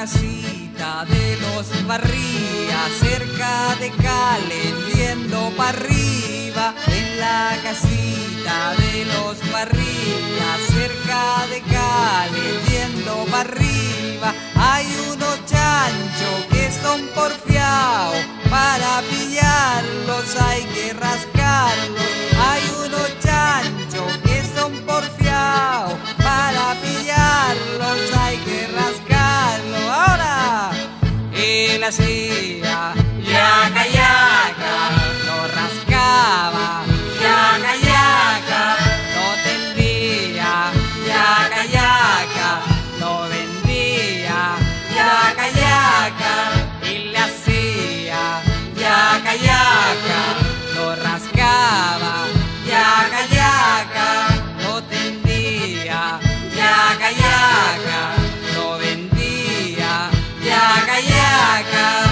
casita de los Barría, cerca de Calen, viendo para arriba. En la casita de los Barría, cerca de Calen, viendo para arriba, hay unos chanchos que son porfiados, para pillarlos hay que rascarlos. Hay unos chanchos que son porfiados, para pillarlos hay que rascarlos. Ahora él hacía yaca yaca, lo rascaba, yaca yaca, lo tendía, yaca yaca, lo vendía, yaca yaca, y le hacía yaca yaca, lo rascaba, yaca yaca, lo tendía, yaca yaca, lo vendía, yaca yaca.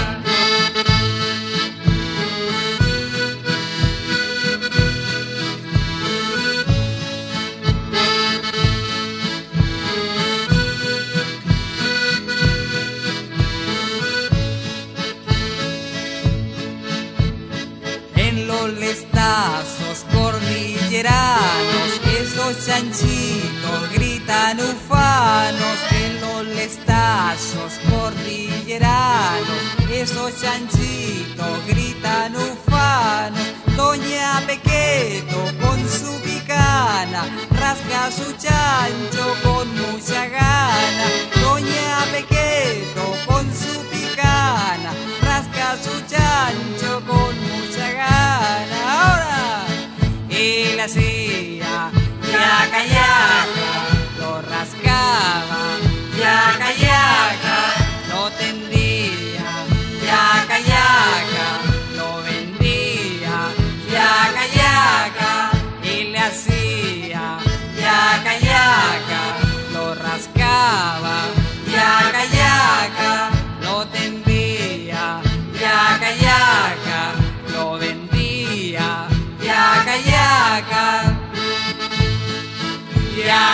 En los lestazos cordilleranos, esos chanchitos gritan ufanos. En los lestazos cordilleranos, esos chanchitos gritan ufanos. Doña Pequeto con su picana rasca su chancho con mucha gana. Doña Pequeto con su picana rasca su chancho con mucha gana. Ahora él hacía yaca yaca, lo rascaba, yaca yaca, lo tendía, yaca yaca, lo vendía, yaca yaca, y le hacía yaca yaca, lo rascaba, yaca yaca, lo tendía, yaca yaca, lo vendía, yaca yaca, yaca.